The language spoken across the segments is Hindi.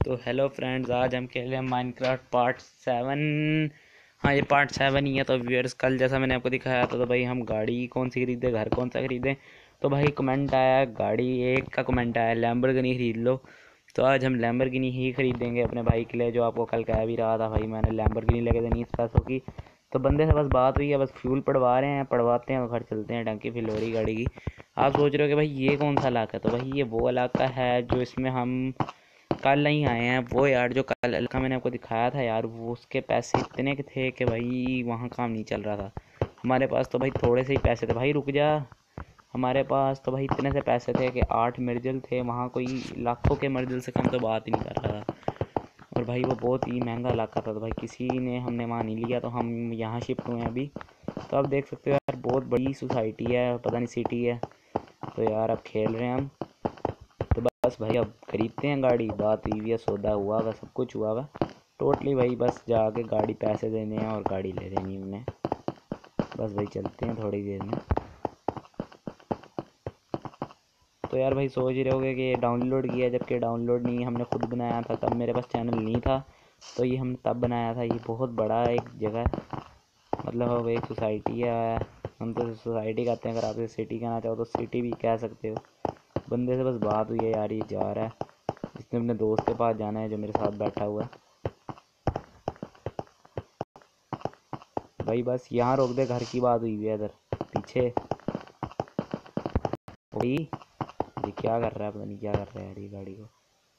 तो हेलो फ्रेंड्स, आज हम खेल रहे हैं माइनक्राफ्ट पार्ट 7। हाँ, ये पार्ट 7 ही है। तो व्यूअर्स, कल जैसा मैंने आपको दिखाया था, तो भाई हम गाड़ी कौन सी खरीदे, घर कौन सा खरीदें। तो भाई कमेंट आया, गाड़ी एक का कमेंट आया लैम्बोर्गिनी खरीद लो। तो आज हम लैम्बोर्गिनी ही खरीदेंगे अपने भाई के लिए, जो आपको कल कह भी रहा था भाई मैंने लैम्बोर्गिनी लेके देनी इस पैसों की। तो बंदे से बस बात हुई है, बस फ्यूल पड़वा रहे हैं, पड़वाते हैं तो घर चलते हैं, टंकी फिल हो रही गाड़ी की। आप सोच रहे हो कि भाई ये कौन सा इलाका है, तो भाई ये वो इलाका है जो इसमें हम कल नहीं आए हैं। वो यार जो कल इलाका मैंने आपको दिखाया था यार, वो उसके पैसे इतने के थे कि भाई वहाँ काम नहीं चल रहा था। हमारे पास तो भाई थोड़े से ही पैसे थे। भाई रुक जा, हमारे पास तो भाई इतने से पैसे थे कि 8 मर्जल थे। वहाँ कोई लाखों के मर्जल से कम तो बात ही नहीं कर रहा था। और भाई वो बहुत ही महंगा इलाका था, तो भाई किसी ने हमने वहाँ नहीं लिया, तो हम यहाँ शिफ्ट हुए हैं अभी। तो आप देख सकते हो यार, बहुत बड़ी सोसाइटी है, पता नहीं सिटी है। तो यार अब खेल रहे हैं हम। तो बस भाई अब खरीदते हैं गाड़ी, बात हुई है, सौदा हुआ हुआ, सब कुछ हुआ हुआ टोटली। भाई बस जाके गाड़ी पैसे देने हैं और गाड़ी ले लेनी हमने। बस भाई चलते हैं थोड़ी देर में। तो यार भाई सोच रहे होगे कि ये डाउनलोड किया, जबकि डाउनलोड नहीं, हमने खुद बनाया था। तब मेरे पास चैनल नहीं था, तो ये हमने तब बनाया था। ये बहुत बड़ा एक जगह है, मतलब अब एक सोसाइटी है। हम तो सोसाइटी कहते हैं, अगर आप इसे सिटी कहना चाहो तो सिटी भी कह सकते हो। बंदे से बस बात हुई है यार, ये जा रहा है, इसने अपने दोस्त के पास जाना है जो मेरे साथ बैठा हुआ है। भाई बस यहाँ रोक दे, घर की बात हुई है इधर पीछे। भाई ये क्या कर रहा है, पता नहीं क्या कर रहा है यार ये गाड़ी को।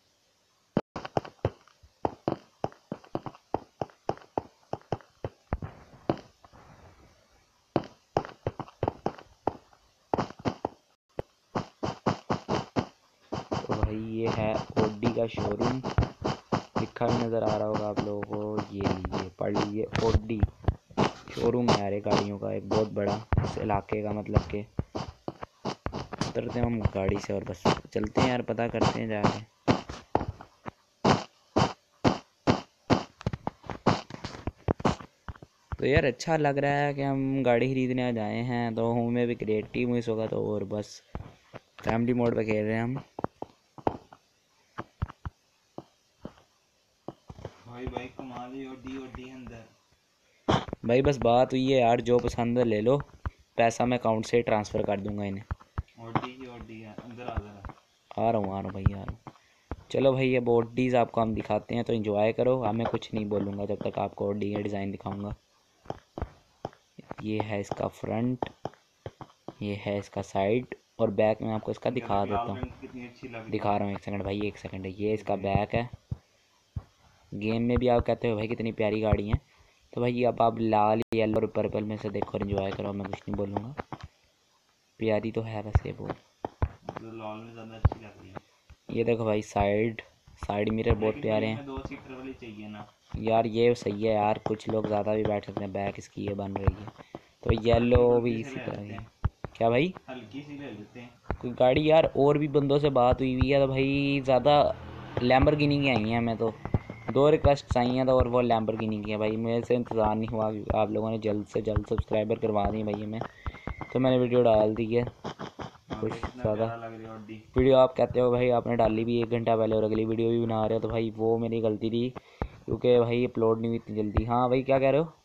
तो भाई ये है ओडी का शोरूम, लिखा भी नज़र आ रहा होगा आप लोगों को। ये लीजिए, पढ़ लीजिए, ओडी शोरूम है यार गाड़ियों का, एक बहुत बड़ा इस इलाके का। मतलब के उतरते हैं हम गाड़ी से और बस चलते हैं यार, पता करते हैं जाके। तो यार अच्छा लग रहा है कि हम गाड़ी खरीदने आ जाए हैं, तो हमें भी क्रिएटिव मिस होगा। तो और बस फैमिली मोड पे खेल रहे हैं हम। भाई कमाल ओडी अंदर। भाई बस बात हुई है यार, जो पसंद है ले लो, पैसा मैं अकाउंट से ट्रांसफ़र कर दूंगा इन्हें। ओडी है अंदर, आ जरा। आ रहा हूँ भाई, आ रहा हूँ। चलो भाई, ये बॉडीज़ आपको हम दिखाते हैं, तो एंजॉय करो। मैं कुछ नहीं बोलूँगा जब तक आपको बॉडी का डिज़ाइन दिखाऊंगा। ये है इसका फ्रंट, ये है इसका साइड, और बैक में आपको इसका दिखा देता हूँ। कितनी अच्छी लग रही दिखा रहा हूँ, एक सेकंड भाई, एक सेकंड। ये इसका बैक है। गेम में भी आप कहते हो भाई कितनी प्यारी गाड़ी है। तो भाई अब आप लाल, येलो और पर्पल में से देखो, एंजॉय करो, मैं कुछ नहीं बोलूँगा। प्यारी तो है वैसे बहुत। है, लाल में ज़्यादा अच्छी लग रही है। ये देखो भाई, साइड साइड मिरर बहुत प्यारे हैं। 2 सीटर वाली चाहिए ना यार ये सही है यार, कुछ लोग ज़्यादा भी बैठ सकते हैं। बैक इसकी ये बन रही है। तो येलो भी हल्की से इसी ले तरह लेते की। हैं, क्या भाई, हल्की सी ले लेते हैं। कोई गाड़ी यार, और भी बंदों से बात हुई हुई है, तो भाई ज़्यादा लैम्बोर्गिनी की आई हैं। मैं तो 2 रिक्वेस्ट आई हैं, तो और वो लैम्बोर्गिनी की है। भाई मेरे से इंतज़ार नहीं हुआ, आप लोगों ने जल्द से जल्द सब्सक्राइबर करवा दी भाई हमें। तो मैंने वीडियो डाल दी है कुछ कितना ज़्यादा। प्यारा लग रही है ओडी। वीडियो आप कहते हो भाई आपने डाली भी 1 घंटा पहले, और अगली वीडियो भी बना रहे हो, तो भाई वो मेरी गलती थी, क्योंकि भाई अपलोड नहीं हुई इतनी जल्दी। हाँ भाई क्या कह रहे हो।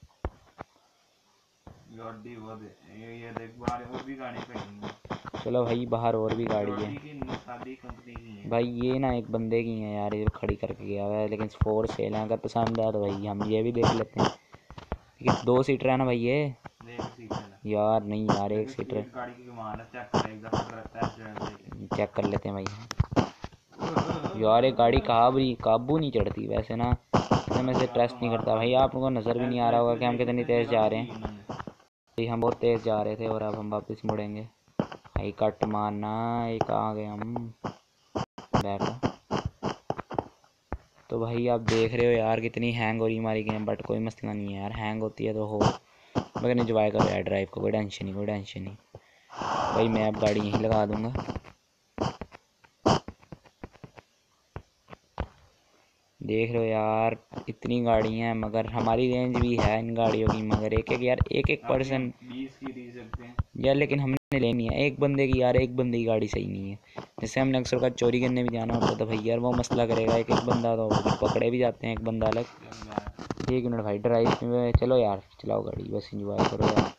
ओडी वो दे, ये देख बाहर और भी गाड़ी खड़ी है। चलो भाई, बाहर और भी गाड़ी है। ओडी की सादी कंपनी की है। भाई ये ना एक बंदे की है यार, ये खड़ी करके गया हुआ है, लेकिन 4 सेल है। अगर पसंद है तो भाई हम ये भी देख लेते हैं। लेकिन 2 सीटर है ना भाई ये। देख सीटर है। यार नहीं यार, 1 देखो सीटर। स्पीड गाड़ी की कमाल है, चेक कर एक दफा करता है। चेक कर लेते हैं भाई। यार ये गाड़ी काबू नहीं चढ़ती वैसे ना, इसलिए मैं इसे ट्रस्ट नहीं करता भाई। आप लोगों को नज़र भी नहीं आ रहा होगा कि हम कितनी तेज़ जा रहे हैं। भाई हम बहुत तेज़ जा रहे थे, और अब हम वापस मुड़ेंगे। भाई कट मारना, ये कहाँ गए हम, बैक। तो भाई आप देख रहे हो यार कितनी हैंग हो रही हमारी गेम, बट कोई मसला नहीं है यार, हैंग होती है तो हो, मगर एंजॉय करो यार ड्राइव को, कोई टेंशन नहीं, कोई टेंशन नहीं। भाई मैं अब गाड़ी यहीं लगा दूंगा। देख रहे हो यार, इतनी गाड़ी हैं, मगर हमारी रेंज भी है इन गाड़ियों की, मगर एक एक यार, एक पर्सन 20 की दे सकते हैं। यार, लेकिन हमने लेनी है एक बंदे की यार, एक बंदे की गाड़ी सही नहीं है। जैसे हमने अक्सर का चोरी करने भी जाना होता तो भाई यार वो मसला करेगा एक एक बंदा, तो फिर पकड़े भी जाते हैं एक बंदा अलग। 1 मिनट भाई, ड्राइव में चलो यार, चलाओ गाड़ी, बस इंजॉय करो यार।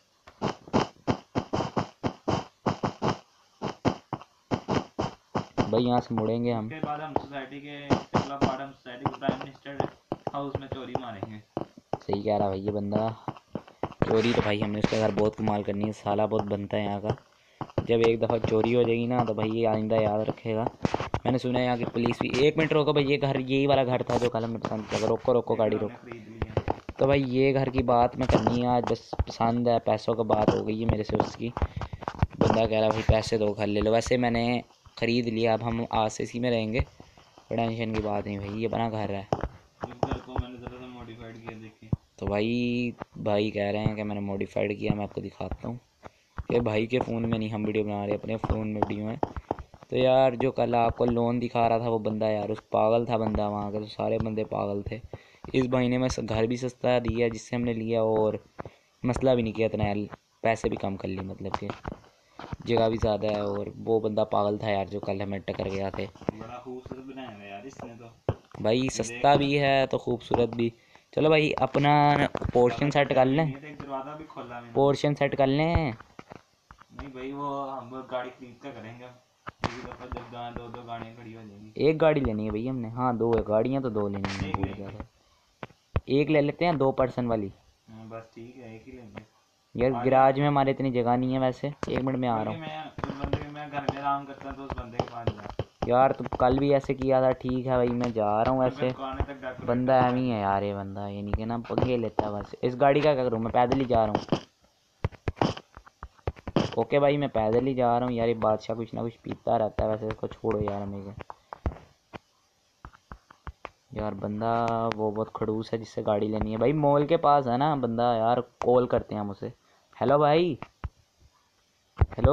भाई यहाँ से मुड़ेंगे हम। उसके बाद हम सोसाइटी के अगला पार्ट हम सोसाइटी के प्राइम मिनिस्टर हाउस में चोरी मारेंगे। सही कह रहा भाई ये बंदा। चोरी तो भाई हमने उसका घर बहुत कमाल करनी है, साला बहुत बनता है यहाँ का। जब एक दफ़ा चोरी हो जाएगी ना तो भाई ये आइंदा याद रखेगा। मैंने सुना है यहाँ की पुलिस भी। 1 मिनट रोको भाई, ये घर यही वाला घर था जो कल हमने पसंद किया था। रोको रोको गाड़ी हमने रोको। खरीद लिया। तो भाई ये घर की बात मैं करनी है आज, बस पसंद है, पैसों का बात हो गई है मेरे से उसकी। बंदा कह रहा भाई पैसे दो घर ले लो। वैसे मैंने ख़रीद लिया, अब हम आज से इसी में रहेंगे, टेंशन की बात नहीं भाई, ये बना घर है। इस घर को मैंने ज़रा सा मॉडिफाइड किया, देखिए। तो भाई कह रहे हैं कि मैंने मॉडिफाइड किया, मैं आपको दिखाता हूँ। ये भाई के फ़ोन में नहीं, हम वीडियो बना रहे अपने फ़ोन में वीडियो है। तो यार जो कल आपको लोन दिखा रहा था वो बंदा, यार उस पागल था बंदा वहाँ का, तो सारे बंदे पागल थे। इस महीने में घर भी सस्ता दिया जिससे हमने लिया, और मसला भी नहीं किया इतना यार, पैसे भी कम कर लिए, मतलब कि जगह भी ज़्यादा है। और वो बंदा पागल था यार जो कल हमें टक्कर गया थे। बड़ा खूबसूरत बनाया है यार इसने तो। भाई सस्ता भी है तो खूबसूरत भी। चलो भाई अपना पोर्शन सेट कर लें, एक दरवाज़ा भी खोला मैंने। पोर्शन सेट कर लें। नहीं भाई, वो हम गाड़ी खरीद कर करेंगे। एक दफ़ा जब जहाँ दो दो गाड़ियाँ खड़ी हो जाएंगी। एक गाड़ी लेनी है भाई हमने, हाँ 2 है गाड़ियाँ, तो 2 लेनी है, एक भूल लेंगे। गया था। एक ले लेते हैं 2 पर्सन वाली। बस ठीक है, एक ही लेंगे। यार आ जाओ। गिराज में हमारे इतनी जगह नहीं है वैसे। 1 मिनट में आ रहा हूँ। मैं घर में आराम करता हूँ तो उस बंदे के पास जा। यार तुम कल भी ऐसे किया था, ठीक है भाई मैं जा रहा हूँ मैं ऐसे। दुकान तक डेकोरेट बंदा करके एम ही है यार ये बंदा, ये नहीं कि ना पंगे लेता है बस। इस गाड़ी का क्या करूँ, मैं पैदल ही जा रहा हूँ। ओके भाई मैं पैदल ही जा रहा हूँ यार। ये बादशाह कुछ ना कुछ पीता रहता है, वैसे इसको छोड़ो यार हमें। यार बंदा वो बहुत खड़ूस है जिससे गाड़ी लेनी है। भाई मॉल के पास है ना बंदा, यार कॉल करते हैं हम उसे। हेलो भाई, हेलो।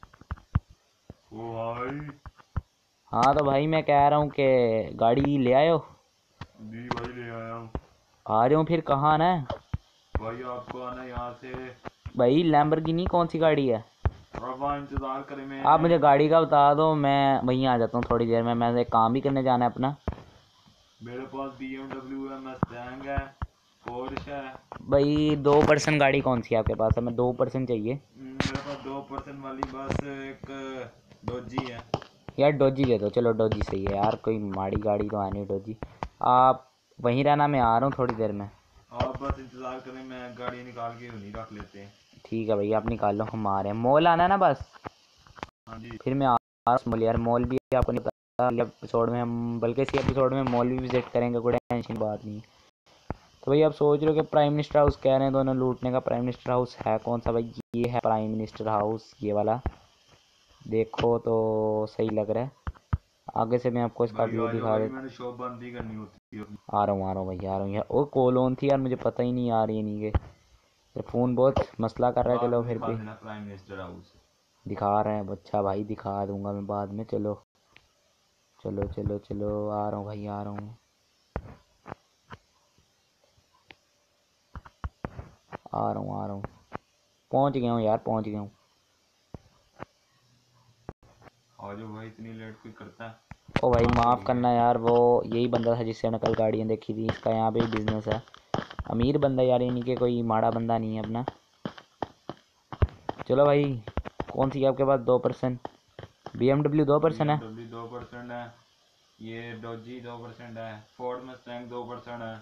ओ भाई। हाँ तो भाई मैं कह रहा हूँ कि गाड़ी ले आयो। जी भाई ले आया हूँ। आ जाऊँ फिर, कहाँ आना है भाई आपको आना यहाँ से। भाई? लैम्बोर्गिनी कौन सी गाड़ी है? आप वहाँ इंतज़ार करें, मैं आप मुझे गाड़ी का बता दो, मैं वहीं आ जाता हूँ थोड़ी देर में। मैं एक काम भी करने जाना है अपना। मेरे पास BMW है, मस्टैंग है, पोर्श है। भाई 2 पर्सन गाड़ी कौन सी है आपके पास? हमें 2 पर्सन चाहिए। मेरे पास 2% वाली बस एक डोजी है। यार डोजी दे दो, चलो डोजी सही है यार, कोई माड़ी गाड़ी तो है नहीं डोजी। आप वहीं रहना, मैं आ रहा हूँ थोड़ी देर में। आप बस इंतज़ार करें, मैं गाड़ी निकाल के उन्हीं रख लेते हैं। ठीक है भाई आप निकाल लो, हम आ रहे हैं। मॉल आना है ना बस, हाँ जी। फिर मैं आ रहा हूँ मॉल। यार मॉल भी आपको नहीं पता, अगले एपिसोड में हम, बल्कि इसी एपिसोड में मॉल भी विजिट करेंगे, कोई टेंशन की बात नहीं। तो भाई आप सोच रहे हो कि प्राइम मिनिस्टर हाउस कह रहे हैं दोनों लूटने का। प्राइम मिनिस्टर हाउस है कौन सा भाई? ये है प्राइम मिनिस्टर हाउस, ये वाला देखो तो सही लग रहा है। आगे से मैं आपको इसका भाई व्यू आ जाओ दिखा भाई, देता। मैंने शॉप बंद ही करनी होती है। आ रहा हूँ भाई, आ रहा हूँ यार। ओ कॉल थी यार, मुझे पता ही नहीं आ रही है नहीं के फ़ोन बहुत मसला कर रहा है। बाद चलो में फिर दिखा भी देना प्राइम मिनिस्टर हाउस। दिखा रहे हैं। अच्छा भाई दिखा दूंगा मैं बाद में। चलो चलो चलो चलो, आ रहा हूँ भाई, आ रहा हूँ, आ रहा हूँ, आ रहा हूँ। पहुँच गया हूँ यार, पहुँच गया हूँ। आ जाओ भाई, इतनी लेट कोई करता है? ओ भाई रात हो माफ़ गई है। करना यार, वो यही बंदा था जिससे मैंने कल गाड़ियाँ देखी थी। इसका यहाँ पे बिजनेस है, अमीर बंदा यार, यानी कि कोई माड़ा बंदा नहीं है अपना। चलो भाई, कौन सी है आपके पास? 2% BMW 2% है। BMW 2% है। ये डोजी 2% है। फोर्ड मस्टैंग 2% है।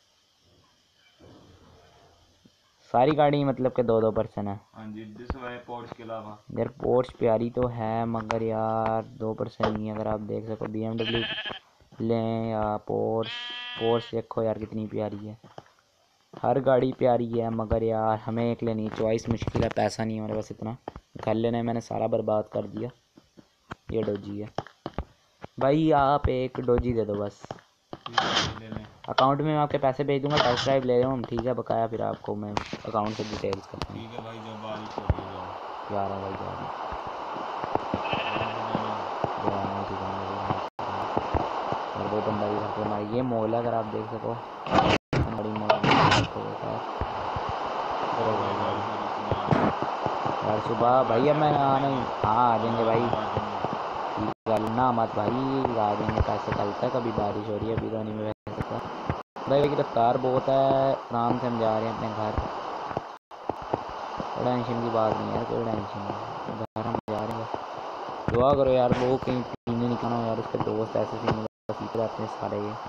सारी गाड़ी मतलब के 2-2% है। हाँ जी, दिस है पोर्च के अलावा। यार पोर्च प्यारी तो है मगर यार 2% नहीं है। अगर आप देख सको BMW लें या पोर्च। पोर्च देखो यार कितनी प्यारी है। हर गाड़ी प्यारी है मगर यार हमें एक लेनी है, चॉइस मुश्किल है, पैसा नहीं है हमारे पास इतना। घर लेने में मैंने सारा बर्बाद कर दिया। ये डोजी है भाई, आप एक डोजी दे दो बस। ठीक है भाई, ले लें। अकाउंट में मैं आपके पैसे भेज दूंगा, टेस्ट ड्राइव ले रहे हो हम, ठीक है? बकाया फिर आपको मैं अकाउंट से डिटेल्स करता हूँ। ठीक है भाई, जब बारिश हो गई जाओ। जा रहा हूँ भाई, जा रहा हूँ। आराम से जाना। जाना उसी जाऊँगा भाई। और वो बंदा भी घर पे हमारा, ये मॉल है अगर आप देख सको, बड़ी मॉल देखो यार। जाओ अरे भाई, भाई बारिश हो रही थी ना। यार सुबह भाई, अब मैं ट्रैफिक में आना ही, फंसेंगे। हाँ आ आ जाएंगे जाओ, भाई। अंदर आ जाएंगे। ठीक ना मत भाई, ला देंगे पैसे कल तक, अभी बारिश हो रही है, अभी तो नहीं मैं बह सकता भाई की रफ्तार बहुत है। आराम से हम जा रहे हैं अपने घर, टेंशन की बात नहीं है, कोई टेंशन नहीं, घर हम जा रहे हैं। दुआ करो यार, वो कहीं पीने निकलना हो यार, उसके दोस्त ऐसे सीख जाते हैं सारे ये।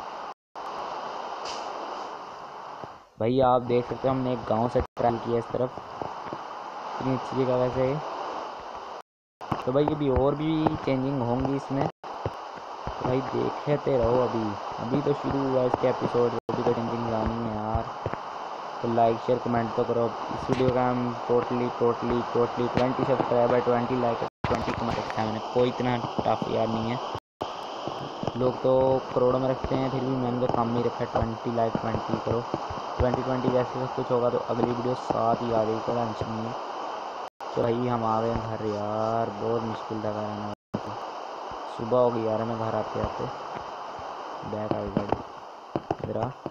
भाई आप देख सकते हो हमने एक गांव से ट्रैवल किया इस तरफ, इतनी अच्छी जगह वैसे है। तो भाई अभी और भी चेंजिंग होंगी इसमें, तो भाई देखते रहो। अभी अभी तो शुरू हुआ इसके एपिसोड, अभी तो चेंजिंग लानी है यार। तो लाइक शेयर कमेंट तो करो। इस वीडियो का हम टोटली 20 सब्सक्राइबर, 20 लाइक, 20 कमेंट रखा है मैंने, कोई इतना टफ यार नहीं है। लोग तो करोड़ों में रखते हैं, फिर भी मैंने तो कम ही रखा है, 20 लाइक 20 करो। 20 जैसे सब कुछ होगा तो अगली वीडियो साथ ही आ गई, कोई टेंशन नहीं है। तो भाई हम आ गए घर यार, बहुत मुश्किल था घर आना, सुबह हो गई यार हमें घर आते आते। बैग आई गाड़ी इधर आ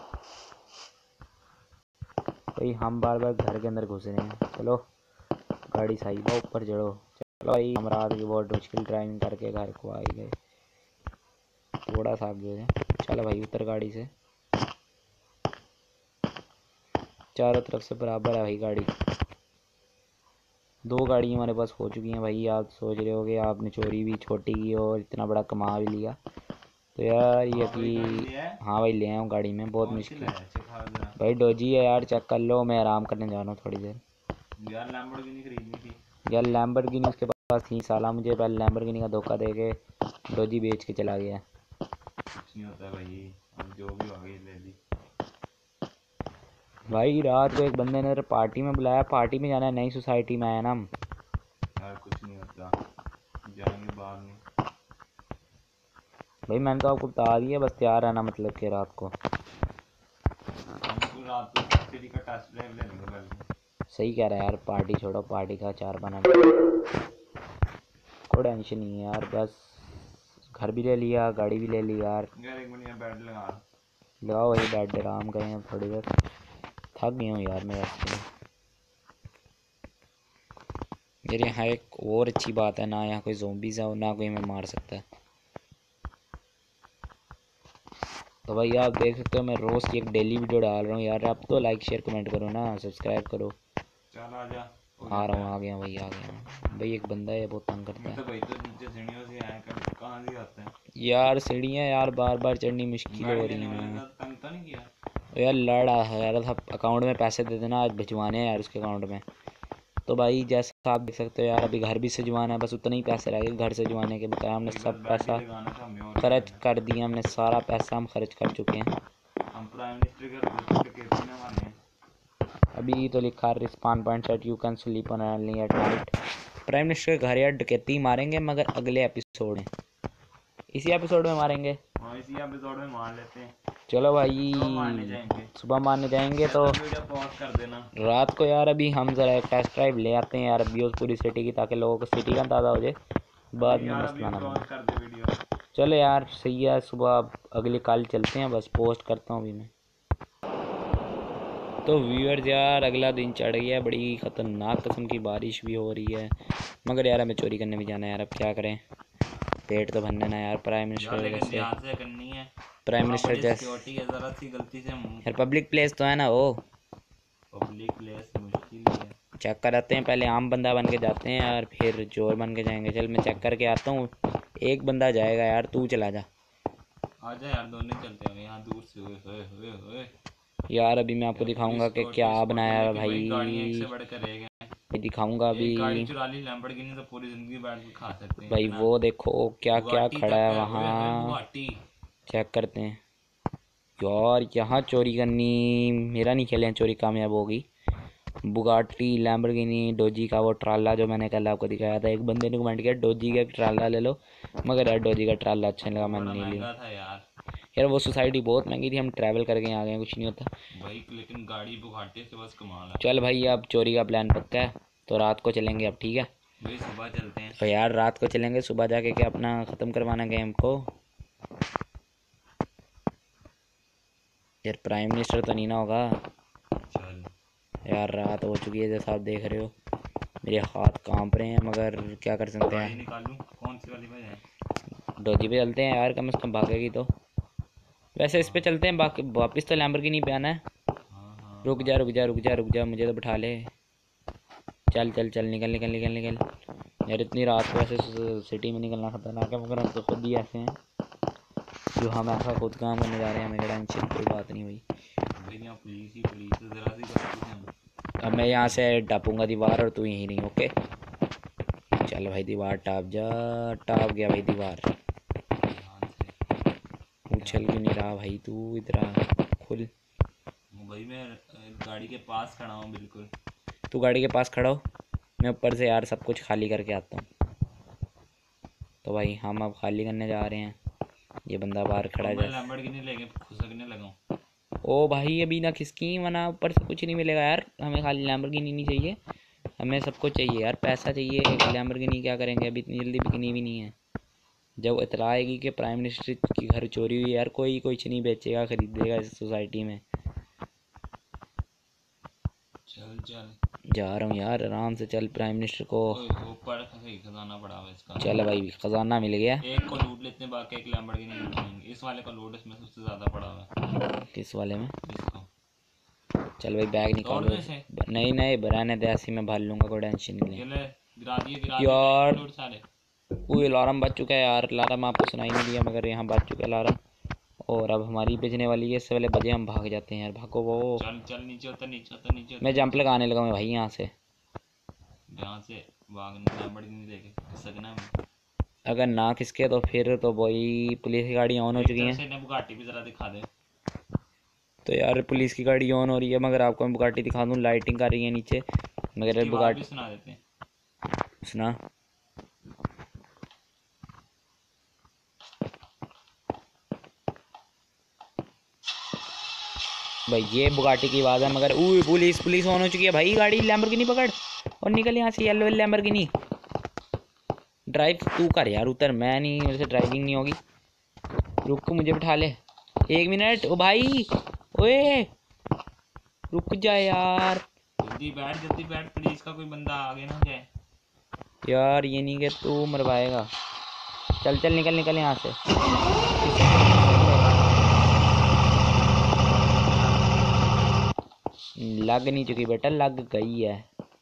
भाई, हम बार बार घर के अंदर घुस रहे हैं। चलो गाड़ी सही बा, ऊपर चढ़ो। चलो भाई, हम रात की बहुत मुश्किल ड्राइविंग करके घर को आ गए, थोड़ा सा आगे है। चलो भाई उतर गाड़ी से, चारों तरफ से बराबर है भाई गाड़ी। 2 गाड़ी हमारे पास हो चुकी हैं भाई। आप सोच रहे हो कि आपने चोरी भी छोटी की और इतना बड़ा कमा भी लिया, तो यार ये कि हाँ भाई ले आया हूँ गाड़ी में, बहुत मुश्किल भाई। डोजी है यार, चेक कर लो, मैं आराम करने जा रहा हूँ थोड़ी देर। यार लैम्बोर्गिनी खरीदनी थी यार लैम्बोर्गिनी उसके पास थी, साला मुझे पहले लैम्बोर्गिनी का धोखा दे के डोजी बेच के चला गया। कुछ नहीं होता भाई, अब जो भी हो गई ले ली। भाई रात को एक बंदे ने पार्टी में बुलाया, पार्टी में जाना है, नई सोसाइटी में आया ना हम। यार कुछ नहीं होता, जाएंगे बाद में। भाई मैंने तो आपको बता दिया, बस तैयार रहना, मतलब कि रात को। हमको रात को सिटी का टेस्ट ड्राइव ले लेंगे पहले। सही कह रहा है यार, पार्टी छोड़ो, पार्टी का 4 बना, कोई टेंशन नहीं है यार। बस घर भी ले लिया, गाड़ी भी ले ली यार। यार एक मिनट बेड लगाओ वही बेड, आराम करें अब थोड़ी देर, थक गया हूँ यार मैं वैसे। मेरे यहाँ एक और अच्छी बात है, ना यहाँ कोई ज़ोंबीज़ है और ना कोई हमें मार सकता है। तो भाई आप देख सकते हो मैं रोज़ की एक डेली वीडियो डाल रहा हूँ यार। अब तो लाइक शेयर कमेंट करो ना, सब्सक्राइब करो। चल आ जा, आ रहा हूँ, आ गया भाई, आ गया भाई। एक बंदा है बहुत तंग करता मैं तो है भाई तो नीचे सीढ़ियों से आया कर, कहाँ से आता है यार, सीढ़ियाँ यार बार बार चढ़नी मुश्किल हो गाड़ी रही लेने है वाले ना। का तंग तो नहीं किया? तो यार लड़ा है यार, सब अकाउंट में पैसे दे देना, आज भिजवाने हैं यार उसके अकाउंट में। तो भाई जैसा आप देख सकते हो यार, अभी घर भी सजवाना है, बस उतने ही पैसे रह गए घर सजवाने के, बताया हमने बस सब बेड ही पैसा लगाना था हमें, और क्या खर्च करना। कर दिया हमने, सारा पैसा हम खर्च कर चुके हैं। हम प्राइम मिनिस्टर के दोस्त के केस में माने। अभी तो लिखा respond point set, you can sleep on early at night. Prime minister के घर यार डकैती मारेंगे, मगर अगले एपिसोड में, इसी एपिसोड में मारेंगे। हाँ इसी एपिसोड में मान लेते हैं। चलो भाई तो मारने जाएंगे, सुबह मारने जाएंगे या तो वीडियो पॉज कर देना। रात को यार अभी हम ज़रा एक टेस्ट ड्राइव ले आते हैं यार अभी उस पूरी सिटी की, ताकि लोगों को सिटी का अंदाज़ा हो जाए, बाद में यार अभी मसला ना पॉज बने। कर दे वीडियो। चलो यार सही है, सुबह अब अगले कल चलते हैं, बस पोस्ट करता हूँ अभी मैं। तो व्यूअर्स यार अगला दिन चढ़ गया, बड़ी ख़तरनाक किस्म की बारिश भी हो रही है, मगर यार हमें चोरी करने भी जाना है यार, अब क्या करें, पेट तो भरने ना यार। प्राइम मिनिस्टर लेकिन जैसे, ध्यान से करनी है, प्राइम वहाँ मिनिस्टर बड़ी जैसे सिक्योरिटी है, जरा सी गलती से यार पब्लिक प्लेस तो है ना वो, पब्लिक प्लेस मुश्किल ही है। चेक कराते हैं पहले, आम बंदा बन के जाते हैं यार, फिर चोर बन के जाएंगे। चल मैं चेक करके आता हूँ, एक बंदा जाएगा यार, तू चला जा। आजा यार, दोनों चलते हैं यहाँ दूर से। ओए ओए ओए ओए यार अभी मैं आपको यार पूरी दिखाऊंगा कि क्या सिक्योरिटी स्पॉट बनाया है लेकिन भाई गाड़ियाँ एक से भाई, बढ़कर एक हैं। दिखाऊंगा अभी। एक गाड़ी चुरा ली लैम्बोर्गिनी तो पूरी जिंदगी बैठ के खा सकते हैं भाई इतना। वो देखो क्या क्या बुगाटी खड़ा तक है है, ओए ओए वहाँ, बुगाटी। चेक करते हैं। यार यहाँ चोरी करनी, मेरा नहीं खेले चोरी कामयाब होगी। बुगाटी, लैम्बोर्गिनी, डोजी का वो ट्राला जो मैंने कल आपको दिखाया था, एक बंदे ने कमेंट किया डोजी का ट्राला ले लो, मगर यार डोजी का ट्राला अच्छा नहीं लगा, वो मैंने बड़ा नहीं लिया महंगा था यार। यार। वो सोसाइटी बहुत महंगी थी, हम ट्रैवल करके आ गए, कुछ नहीं होता। भाई लेकिन गाड़ी बुगाटी से बस कमाल है। चल भाई अब चोरी का प्लान पक्का है, तो रात को चलेंगे अब, ठीक है। भाई सुबह चलते हैं। तो यार रात को चलेंगे, सुबह जाके क्या अपना ख़त्म करवाना गेम को। यार प्राइम मिनिस्टर तो नहीं ना होगा चल यार, रात हो चुकी है जैसा आप देख रहे हो, मेरे हाथ कांप रहे हैं, मगर क्या कर सकते भाई हैं। निकालूं, कौन सी वाली भाई है? डोजी पे चलते हैं यार, कम से कम भागेगी तो। वैसे इस पे चलते हैं, बाकी वापस तो लैम्बोर्गिनी पे आना है। हाँ हाँ रुक जा रुक जा रुक जा रुक जा, मुझे तो बिठा ले। चल चल चल, निकल निकल निकल निकल यार। इतनी रात को ऐसे सिटी में निकलना खतरनाक है, मगर हम तो खुद ही ऐसे हैं जो हम ऐसा खुद काम करने जा रहे हैं, हमें टेंशन कोई बात नहीं हुई। भाई यहाँ पुलिस ही पुलिस है, जरा सी गलती से हम अब मैं यहाँ से टापूंगा दीवार और तू यहीं नहीं, ओके। चल भाई दीवार टाप जा। टाप गया भाई दीवार। ध्यान से। उछल क्यों नहीं रहा भाई तू, इधर आ, खुल। भाई मैं गाड़ी के पास खड़ा हूँ बिल्कुल। तू गाड़ी के पास खड़ा हो, मैं ऊपर से यार सब कुछ खाली करके आता हूँ। तो भाई हम अब खाली करने जा रहे हैं। ये बंदा बाहर खड़ा अब है मैं जैसे। लैम्बोर्गिनी लेके खुसकने लगा हूँ। ओ भाई अभी ना खिसकी वरना ऊपर से कुछ नहीं मिलेगा यार, हमें खाली लैम्बोर्गिनी नहीं चाहिए, हमें सब कुछ चाहिए यार, पैसा चाहिए। लैम्बोर्गिनी क्या करेंगे, अभी इतनी जल्दी बिकनी भी नहीं है। जब इतला आएगी कि प्राइम मिनिस्टर की घर चोरी हुई यार, कोई कुछ नहीं बेचेगा खरीदेगा इस सोसाइटी में। चल चल। जा रहा हूँ यार, आराम से चल, प्राइम मिनिस्टर को। ओए ऊपर सही खजाना पड़ा हुआ है इसका। चल भाई खजाना मिल गया। एक को लूट लेते हैं, बाकी एक लैम्बोर्गिनी लूटेंगे। इस वाले का लूट इसमें सबसे ज्यादा पड़ा हुआ है। किस वाले में? इसको चल भाई बैग तोड़ निकालो। दूं इसे? नहीं नहीं बराने दे, ऐसे मैं भाल लूँगा, कोई टेंशन नहीं ये ले ले, गिरा दिए यार। लूट सारे। वो अलार्म बज चुका है यार, अलार्म आपको सुनाई नहीं दिया मगर यहाँ बज चुका है अलार्म। और अब हमारी बजने वाली है, इससे पहले बजे हम भाग जाते हैं यार, भागो वो। चल चल, नीचे उतर नीचे उतर नीचे मैं उतर जंप नीचे। लगाने लगा हूँ भाई यहाँ से। यहाँ से भागने लैम्बोर्गिनी लेके खिसकना है। अगर ना खिसके तो फिर तो भाई पुलिस की गाड़ी ऑन हो एक चुकी तरफ हैं। से इन्हें बुगाटी भी जरा दिखा दे। तो यार पुलिस की गाड़ी ऑन हो रही है, मगर आपको मैं बुगाटी दिखा दूँ, लाइटिंग कर रही है नीचे, मगर यार इसकी आवाज़ भी बुगाटी। सुना देते हैं। सुना भाई, ये बुगाटी की आवाज़ है, मगर पुलिस पुलिस ऑन हो चुकी है भाई। गाड़ी लैम्बोर्गिनी पकड़ और निकल यहाँ से, येलो लैम्बोर्गिनी। ड्राइव तू कर यार, उतर, मैं नहीं, मेरे से ड्राइविंग नहीं होगी। रुक मुझे बिठा ले, 1 मिनट। ओ भाई ओए रुक जा यार। जल्दी बैठ, पुलिस का कोई बंदा आगे ना जाए। यार ये नहीं कि तू मरवाएगा। चल चल निकल निकल यहाँ से। लग नहीं चुकी बेटा, लग गई है।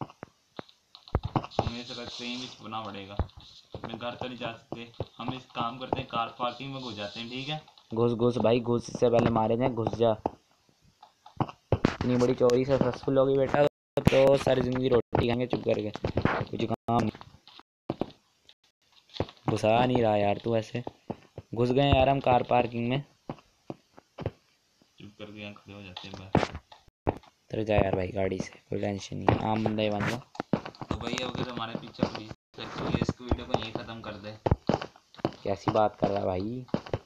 हमें इसे कहीं भी छुपना पड़ेगा, अपने घर तो नहीं जा सकते। हम इस काम करते हैं, कार पार्किंग में घुस जाते हैं, ठीक है। घुस घुस भाई घुस, इससे पहले मारे जाए, घुस जा। इतनी बड़ी चोरी सक्सेसफुल होगी बेटा तो सारी जिंदगी रोटी खाएंगे चुप करके, कुछ काम नहीं। घुसा नहीं रहा यार तू ऐसे। घुस गए यार हम कार पार्किंग में। चुप करके यहाँ खड़े हो जाते हैं बस। तर जा यार भाई गाड़ी से, कोई टेंशन नहीं, आम बंदा ही बन लो। तो भाई अगर हमारे पीछे पुलिस तो ये इस वीडियो को यहीं ख़त्म कर दे। कैसी बात कर रहा है भाई,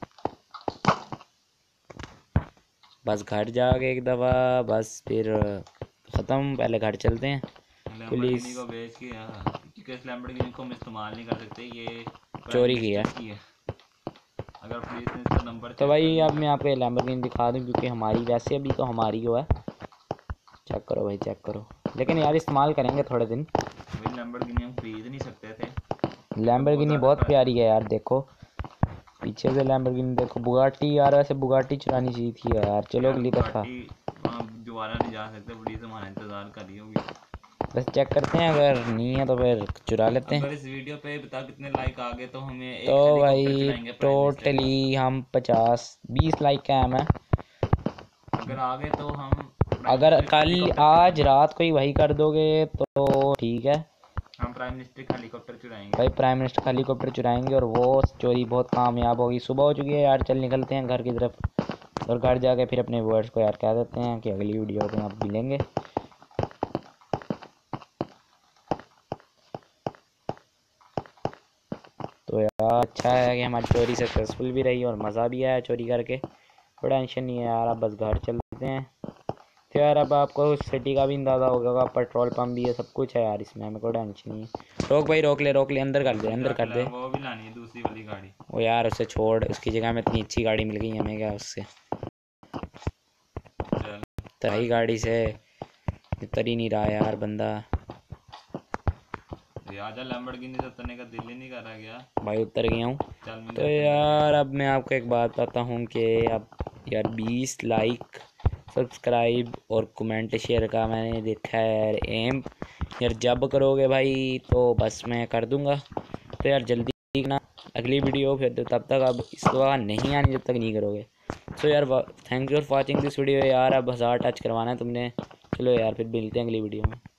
बस घर जाके एक दफ़ा बस फिर ख़त्म, पहले घर चलते हैं। पुलिस लैम्बोर्गिनी को बेच के क्योंकि इस लैम्बोर्गिनी को हम इस्तेमाल नहीं कर सकते, ये प्राइम चोरी की है। मिनिस्टर की है। अगर पुलिस ने इसका नंबर तो चेक कर भाई लिया अब मैं आपको लैम्बोर्गिनी दिखा दूं, क्योंकि हमारी वैसे अभी तो हमारी हो है। चेक करो भाई चेक करो, लेकिन यार इस्तेमाल करेंगे थोड़े दिन। भाई लैम्बोर्गिनी हम खरीद नहीं सकते थे, बहुत लैम्बोर्गिनी ज़्यादा बहुत पैसे। प्यारी है यार, देखो पीछे से लैम्बोर्गिनी देखो। बुगाटी यार, वैसे बुगाटी चुरानी चाहिए थी यार, चलो यार अगली दफ़ा। बुगाटी वहाँ दोबारा नहीं जा सकते, पुलिस हमारा इंतज़ार कर रही होगी। बस चेक करते हैं, अगर नहीं है तो फिर चुरा लेते हैं। अगर इस वीडियो पे बता कितने लाइक आ गए तो हमें तो एक हेलीकॉप्टर भाई चलाएंगे प्राइम मिनिस्टर का। टोटली हम 50-20 लाइक का है। अगर आ गए तो हम प्राइम अगर मिनिस्टर का कल हेलीकॉप्टर आज चुराएंगे। रात को ही वही कर दोगे तो ठीक है हम प्राइम मिनिस्टर का हेलीकॉप्टर चुराएंगे। भाई, प्राइम मिनिस्टर का हेलीकॉप्टर चुराएंगे और वो चोरी बहुत कामयाब होगी। सुबह हो चुकी है यार, चल निकलते हैं घर की तरफ, और घर जाके फिर अपने व्यूअर्स को यार कह देते हैं कि अगली वीडियो में आप मिलेंगे। तो यार अच्छा है कि हमारी चोरी सक्सेसफुल भी रही और मज़ा भी आया चोरी करके, कोई टेंशन नहीं है यार। अब बस घर चलते हैं। तो यार अब आपको सिटी का भी अंदाज़ा होगा, पेट्रोल पंप भी है, सब कुछ है यार इसमें, हमें कोई टेंशन नहीं है। रोक भाई रोक ले, अंदर कर दे, अंदर रख कर ले, दे। वो भी लानी है दूसरी वाली गाड़ी। वो यार उसे छोड़, उसकी जगह में इतनी अच्छी गाड़ी मिल गई हमें, क्या उससे चल तही गाड़ी से उतर ही नहीं रहा यार बंदा। तो आजा लैम्बोर्गिनी से उतरने का दिल ही नहीं कर रहा गया। भाई उतर गया हूँ। चल मैं तो यार अब मैं आपको एक बात बताता हूँ कि अब यार 20 लाइक सब्सक्राइब और कमेंट शेयर का मैंने देखा है यार एम, यार जब करोगे भाई तो बस मैं कर दूंगा। तो यार जल्दी ना अगली वीडियो, फिर तो तब तक अब इस बार नहीं आनी जब तक नहीं करोगे। सो यार thank you for watching this video यार। अब 1000 टच करवाना है तुमने। चलो यार फिर मिलते हैं अगली वीडियो में।